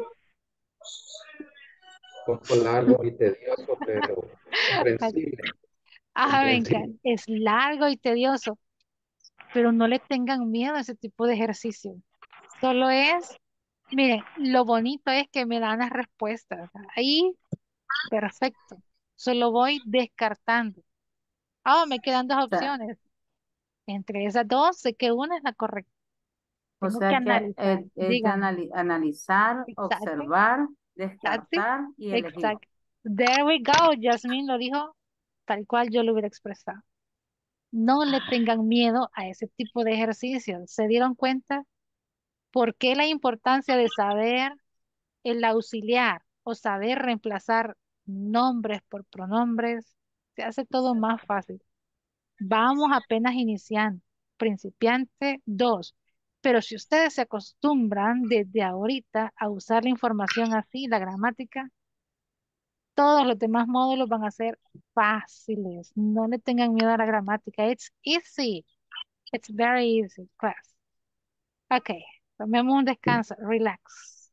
Un poco largo y tedioso, pero comprensible. Ah, me comprensible. encanta. Es largo y tedioso, pero no le tengan miedo a ese tipo de ejercicio. Solo es, miren, lo bonito es que me dan las respuestas. Ahí, perfecto. Solo voy descartando. Ah, me quedan dos O sea, opciones. Entre esas dos, sé que una es la correcta. o Tengo que sea que analizar. es, es de Díganme. anali- analizar, Exacto. observar, That's it. descartar y elegir. Exacto. There we go. Jasmine lo dijo tal cual yo lo hubiera expresado. No le tengan miedo a ese tipo de ejercicios. ¿Se dieron cuenta por qué la importancia de saber el auxiliar o saber reemplazar nombres por pronombres? Se hace todo más fácil. Vamos apenas iniciando. Principiante dos. Pero si ustedes se acostumbran desde ahorita a usar la información así, la gramática, todos los demás módulos van a ser fáciles. No le tengan miedo a la gramática. It's easy. It's very easy, class. Ok, tomemos un descanso. Relax.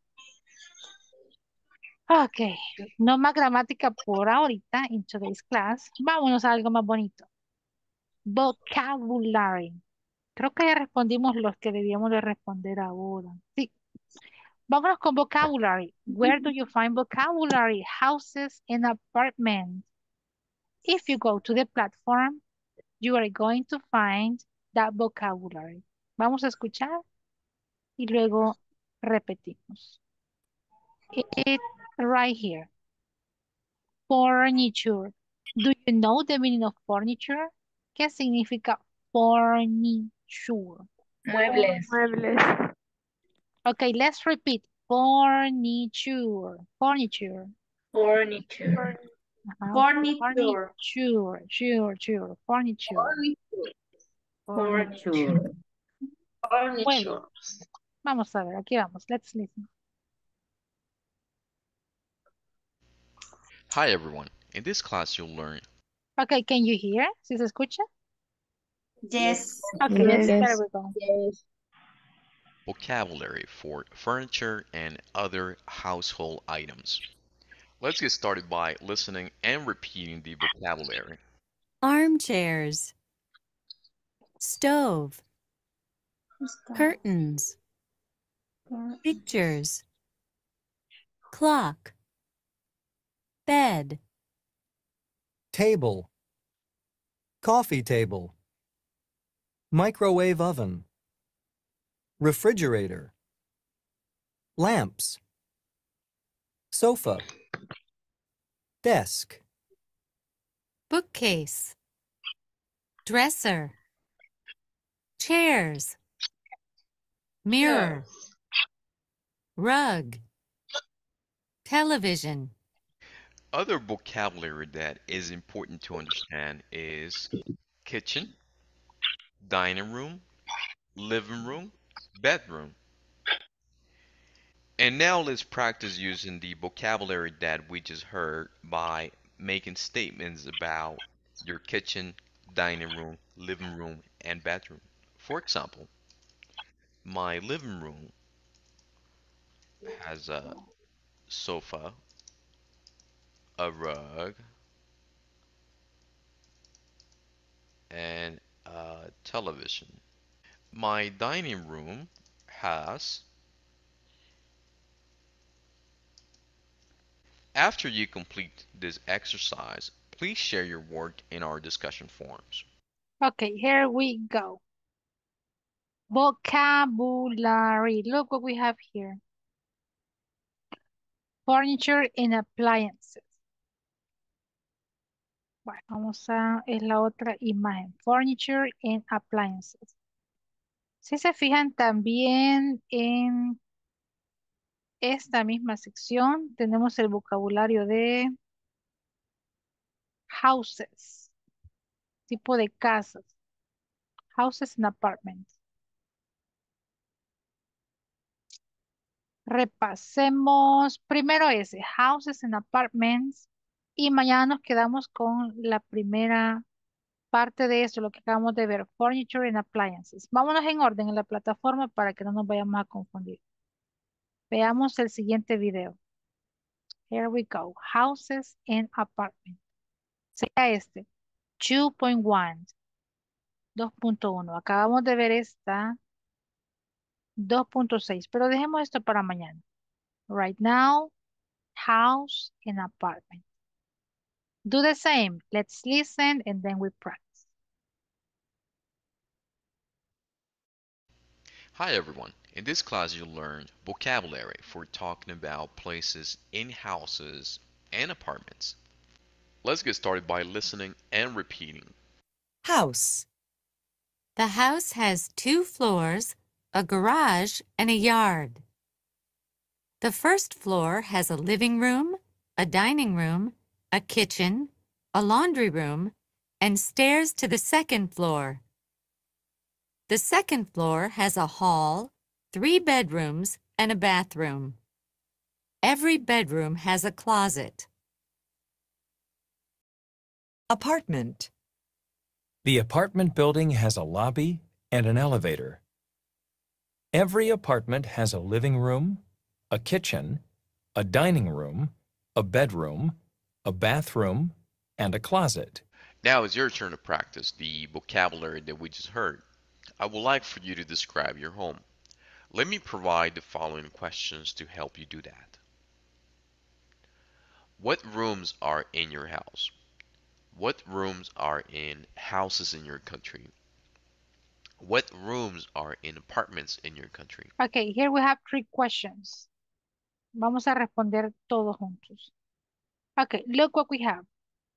Ok, no más gramática por ahorita in today's class. Vámonos a algo más bonito. Vocabulary. Creo que ya respondimos los que debíamos de responder ahora. Sí. Vámonos con vocabulary. Where do you find vocabulary? Houses and apartments. If you go to the platform, you are going to find that vocabulary. Vamos a escuchar y luego repetimos. It's right here. Furniture. Do you know the meaning of furniture? ¿Qué significa furniture? Muebles. Muebles. Okay, let's repeat. Furniture. Furniture. Furniture. Ajá. Furniture. Furniture. Sure, sure. Furniture. Furniture. Muebles. Vamos a ver, aquí vamos. Let's listen. Hi everyone. In this class you'll learn Okay, can you hear? ¿Sí se escucha? Yes. Okay, Yes. there we go. vocabulary for furniture and other household items. Let's get started by listening and repeating the vocabulary. Armchairs, stove, curtains, pictures, clock, bed, table, coffee table, microwave oven, refrigerator, lamps, sofa, desk, bookcase, dresser, chairs, mirror, rug, television. Other vocabulary that is important to understand is kitchen, dining room, living room, bedroom. And now let's practice using the vocabulary that we just heard by making statements about your kitchen, dining room, living room, and bedroom. For example, my living room has a sofa, a rug, and a television. My dining room has. After you complete this exercise, please share your work in our discussion forums. Okay, here we go. Vocabulary. Look what we have here. Furniture and appliances. Bueno, vamos a, es la otra imagen. Furniture and appliances. Si se fijan también en esta misma sección, tenemos el vocabulario de houses, tipo de casas. Houses and apartments. Repasemos primero ese, houses and apartments, y mañana nos quedamos con la primera parte de eso, lo que acabamos de ver, furniture and appliances. Vámonos en orden en la plataforma para que no nos vayamos a confundir. Veamos el siguiente video. Here we go, houses and apartments. Sería este, dos punto uno, dos punto uno. Acabamos de ver esta, dos punto seis, pero dejemos esto para mañana. Right now, house and apartment. Do the same. Let's listen and then we practice. Hi everyone. In this class you'll learn vocabulary for talking about places in houses and apartments. Let's get started by listening and repeating. House. The house has two floors, a garage, and a yard. The first floor has a living room, a dining room, a kitchen, a laundry room, and stairs to the second floor. The second floor has a hall, three bedrooms, and a bathroom. Every bedroom has a closet. Apartment. The apartment building has a lobby and an elevator. Every apartment has a living room, a kitchen, a dining room, a bedroom, a bathroom, and a closet. Now it's your turn to practice the vocabulary that we just heard. I would like for you to describe your home. Let me provide the following questions to help you do that. What rooms are in your house? What rooms are in houses in your country? What rooms are in apartments in your country? Okay, here we have three questions. Vamos a responder todos juntos. Okay, look what we have.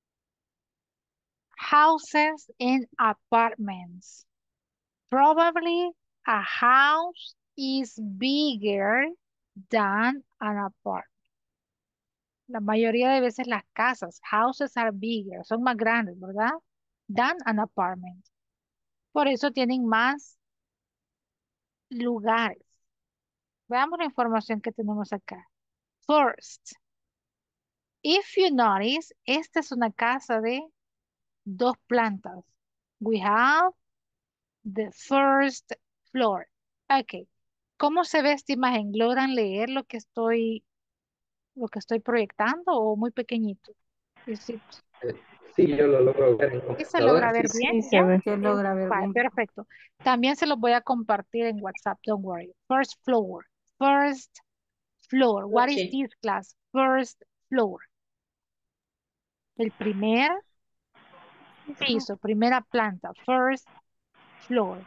Houses and apartments. Probably a house is bigger than an apartment. La mayoría de veces las casas, houses are bigger, son más grandes, ¿verdad? Than an apartment. Por eso tienen más lugares. Veamos la información que tenemos acá. First, if you notice, esta es una casa de dos plantas. We have the first floor. Ok. ¿Cómo se ve esta imagen? ¿Logran leer lo que estoy, lo que estoy proyectando o muy pequeñito? Is it- Eh, Sí, yo lo logro ver en ¿Sí se logra computadora. ver Sí, bien? Sí, se ¿Ya? ve. Se logra ver Vale, bien. perfecto. También se los voy a compartir en WhatsApp, don't worry. First floor. First floor. What is Okay. this class? First floor. El primer piso, primera planta. First floor.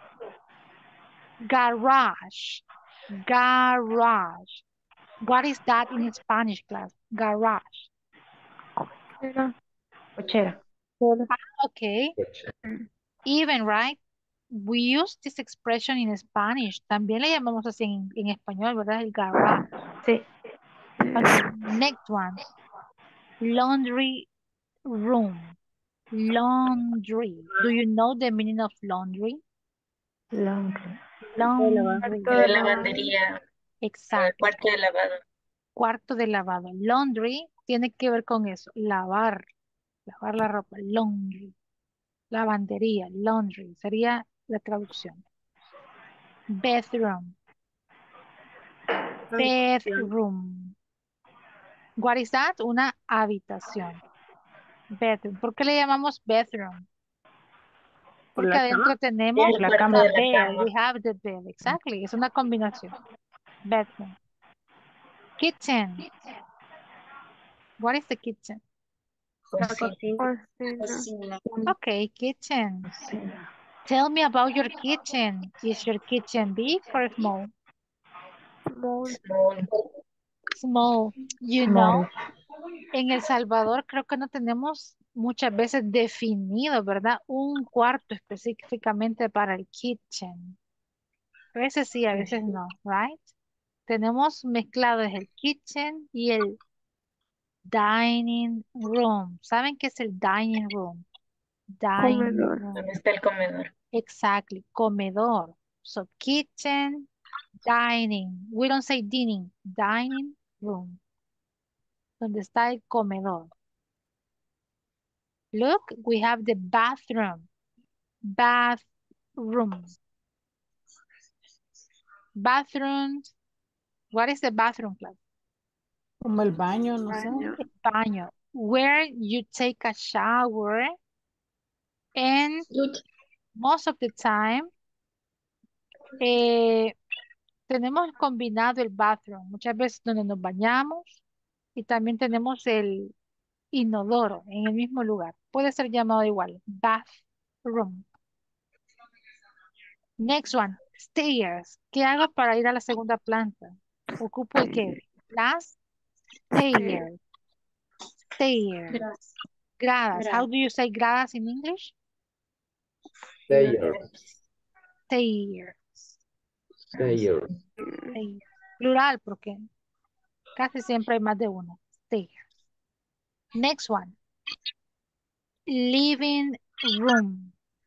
Garage. Garage. What is that in Spanish class? Garage. Era. Cochera. Okay. Even, right? We use this expression in Spanish. También le llamamos así en, en español, ¿verdad? El garage. Sí. Okay. Next one. Laundry room. Laundry. Do you know the meaning of laundry? Laundry. Laundry. De lavandería. El Exacto. cuarto de lavado. Cuarto de lavado. Laundry tiene que ver con eso. Lavar. Lavar la ropa. Laundry. Lavandería. Laundry. Sería la traducción. Bathroom. Bedroom. What is that? Una habitación. Bedroom. ¿Por qué le llamamos bedroom? Por Porque la adentro cama. tenemos El la cuarto de la bed. cama. We have the bed. Exactly. Es una combinación. Bedroom. Kitchen. What is the kitchen? Cocina. Cocina. Okay, kitchen. Tell me about your kitchen. Is your kitchen big or small? Small. Small. Small. You Small. know, en El Salvador creo que no tenemos muchas veces definido, ¿verdad? Un cuarto específicamente para el kitchen. A veces sí, a veces no, right? Tenemos mezclados el kitchen y el dining room. ¿Saben qué es el dining room? Dining Comedor. room. ¿Dónde está el comedor? Exactly. Comedor. So kitchen, dining. We don't say dining. Dining room. Donde está el comedor. Look, we have the bathroom. Bathroom. Bathrooms. What is the bathroom class? Como el baño, no sé. Baño. El baño. Where you take a shower and most of the time eh, tenemos combinado el bathroom. Muchas veces donde nos bañamos y también tenemos el inodoro en el mismo lugar. Puede ser llamado igual. Bathroom. Next one. Stairs. ¿Qué hago para ir a la segunda planta? Ocupo el qué? Las stairs. Stairs. Gradas. How do you say gradas in English? Stairs. Stairs. Stairs. Stairs. Plural porque casi siempre hay más de uno. Stairs. Next one. Living room.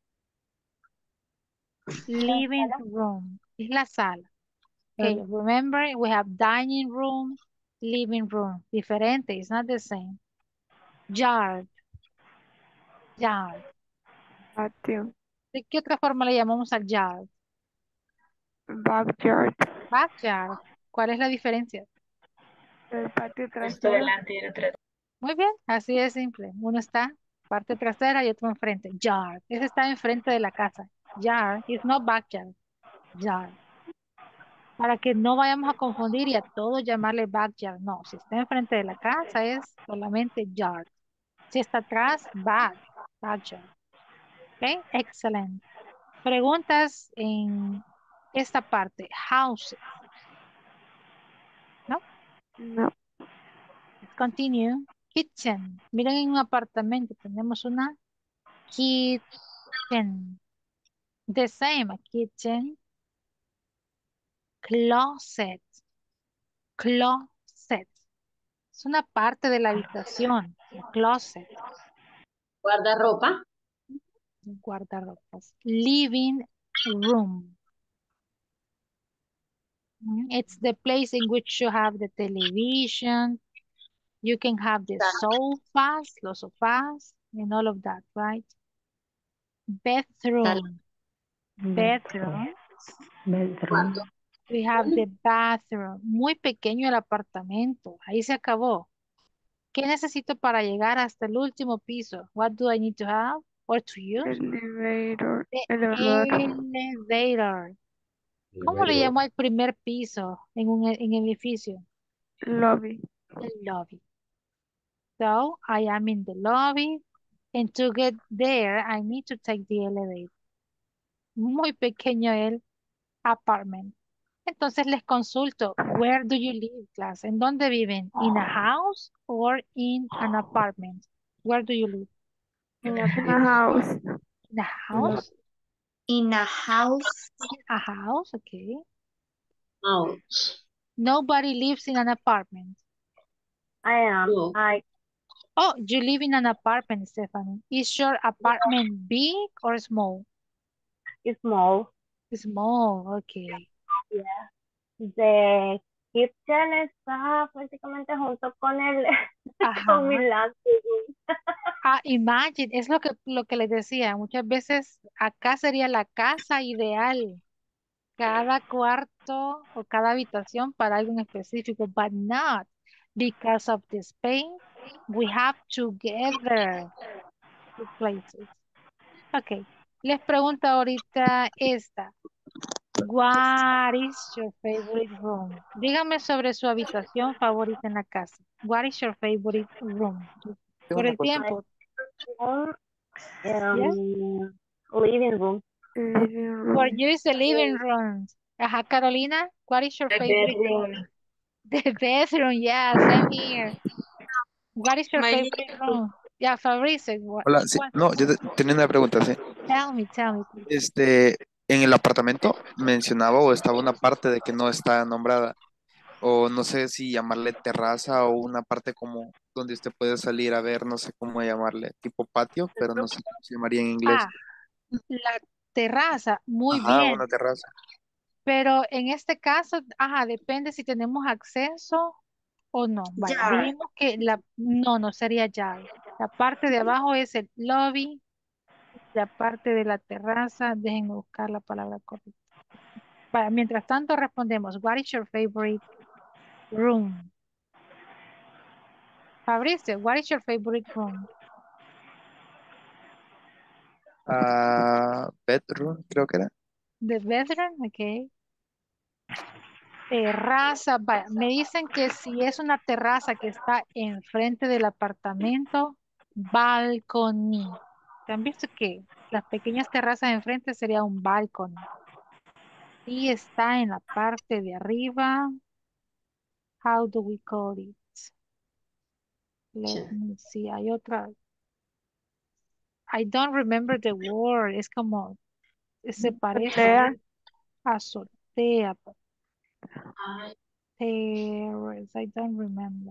Living room. Es la sala. Okay, remember we have dining room, living room. Diferente, it's not the same. Yard. Yard. Patio. ¿De qué otra forma le llamamos al yard? Backyard. Backyard. ¿Cuál es la diferencia? El patio Esto trasero. delante y el otro atrás. Muy bien, así de simple. Uno está parte trasera y otro enfrente. Yard. Ese está enfrente de la casa. Yard is not backyard. Yard. Para que no vayamos a confundir y a todos llamarle backyard. No, si está enfrente de la casa es solamente yard. Si está atrás, back. Backyard. Ok, excelente. Preguntas en esta parte. Houses. ¿No? No. Let's continue. Kitchen. Miren, en un apartamento tenemos una kitchen. The same, a kitchen. Closet. Closet. Es una parte de la habitación. La closet. Guardarropa. Guardarropas. Living room. Mm, It's the place in which you have the television. You can have the sofas, los sofás, and all of that, right? Bedroom. Bedroom. Bedroom. We have the bathroom. Muy pequeño el apartamento. Ahí se acabó. ¿Qué necesito para llegar hasta el último piso? What do I need to have or to use? Elevator. The Elevador. elevator. ¿Cómo le llamo al primer piso en un e- en el edificio? Lobby. El lobby. So, I am in the lobby. And to get there, I need to take the elevator. Muy pequeño el apartment. Entonces les consulto, where do you live, class? ¿En dónde viven? ¿In a house or in an apartment? Where do you live? In a house. In a house? In a house. A house, okay. House. Nobody lives in an apartment. I am. No. I. Oh, you live in an apartment, Stephanie. Is your apartment big or small? Small. Small, okay. Yeah. The kitchen está prácticamente junto con el con mi Ajá. landscape. Ah, imagine, es lo que, lo que les decía, muchas veces acá sería la casa ideal, cada cuarto o cada habitación para algo en específico, but not because of the space, we have together two places. Ok, les pregunto ahorita esta, what is your favorite room? Dígame sobre su habitación favorita en la casa. What is your favorite room? Por el tiempo. Um, Yes. living room. Living For room. you is the living room. Ajá, Carolina, what is your The favorite room? bedroom. The bedroom, yeah, same here. What is your My favorite room? Yeah, Fabrice, what, Hola, sí, what? no, yo te- tenía una pregunta, sí. Tell me, tell me, please. Este, en el apartamento mencionaba o estaba una parte de que no está nombrada, o no sé si llamarle terraza o una parte como donde usted puede salir a ver, no sé cómo llamarle, tipo patio, pero no sé cómo se llamaría en inglés. Ah, la terraza, muy Ajá, una bien. terraza. Pero en este caso, ajá, depende si tenemos acceso o no. Vaya, Yard. dijimos que la, no, no sería yard. La parte de abajo es el lobby, la parte de la terraza, déjenme buscar la palabra correcta. Vaya, mientras tanto respondemos, what is your favorite room? Fabricio, what is your favorite room? Ah, bedroom, creo que era. The bedroom, ok. Terraza, vaya, me dicen que si es una terraza que está enfrente del apartamento, balcony. ¿Se han visto que las pequeñas terrazas enfrente sería un balcony? Y está en la parte de arriba. How do we call it? Let me see, hay otra. I don't remember the word. Es como, se parece Azotea. a azotea. but Terrace, I don't remember.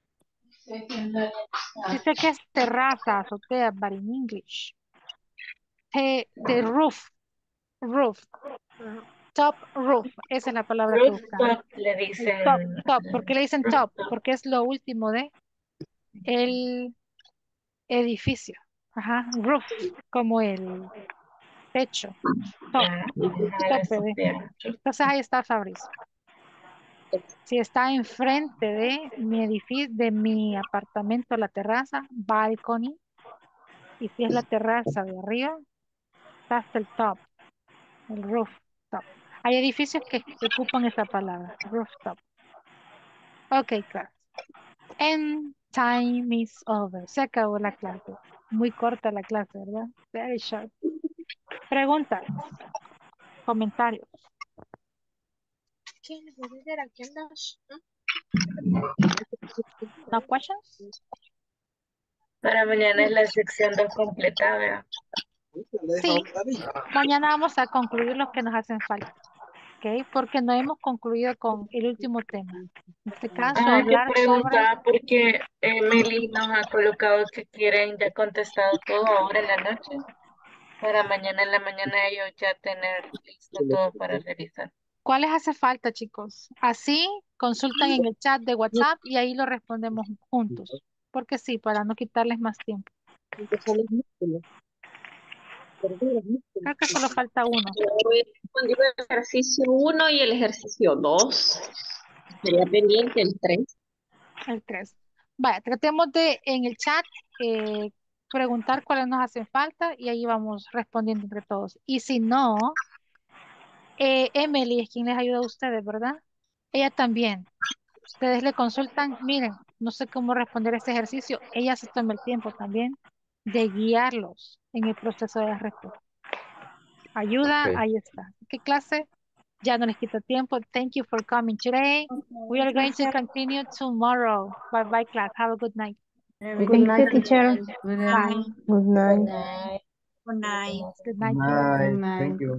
Dice que es terraza, azotea, but in English. Te- the roof, roof, top roof. Esa es la palabra que buscamos. Rooftop le El dicen. top, top. ¿Por qué le dicen top? Porque es lo último de el edificio. Ajá, roof, como el techo. Top, Ah, déjame tope de. ver. Entonces ahí está Fabricio. Si está enfrente de mi edificio, de mi apartamento, la terraza, balcony. Y si es la terraza de arriba, está hasta el top, el rooftop. Hay edificios que, que ocupan esa palabra, rooftop. Ok, class. And time is over. Se acabó la clase. Muy corta la clase, ¿verdad? Very short. Preguntas, comentarios. No questions? Para mañana es la sección dos completa, ¿verdad? Sí. Mañana vamos a concluir los que nos hacen falta. ¿Ok? Porque no hemos concluido con el último tema. En este caso, Ah, yo hablar sobre... preguntaba porque Emily nos ha colocado que quieren ya contestado todo ahora en la noche. Para mañana en la mañana ellos ya tener listo todo para revisar. ¿Cuál les hace falta, chicos? Así consultan en el chat de WhatsApp y ahí lo respondemos juntos. Porque sí, para no quitarles más tiempo. Creo que solo falta uno. Yo he respondido el ejercicio uno y el ejercicio dos. Sería pendiente el tres. El tres. Vaya, tratemos de en el chat eh, preguntar cuáles nos hacen falta y ahí vamos respondiendo entre todos. Y si no, eh, Emily es quien les ayuda a ustedes, ¿verdad? Ella también. Ustedes le consultan, miren, no sé cómo responder este ejercicio. Ella se toma el tiempo también de guiarlos en el proceso de la respuesta. Ayuda, Ok. ahí está. ¿Qué clase? Ya no les quito tiempo. Thank you for coming today. We are going to continue tomorrow. Bye bye, class. Have a good night. Thank you, teacher. Bye. Good night. Good night. Good night. Night. Thank you.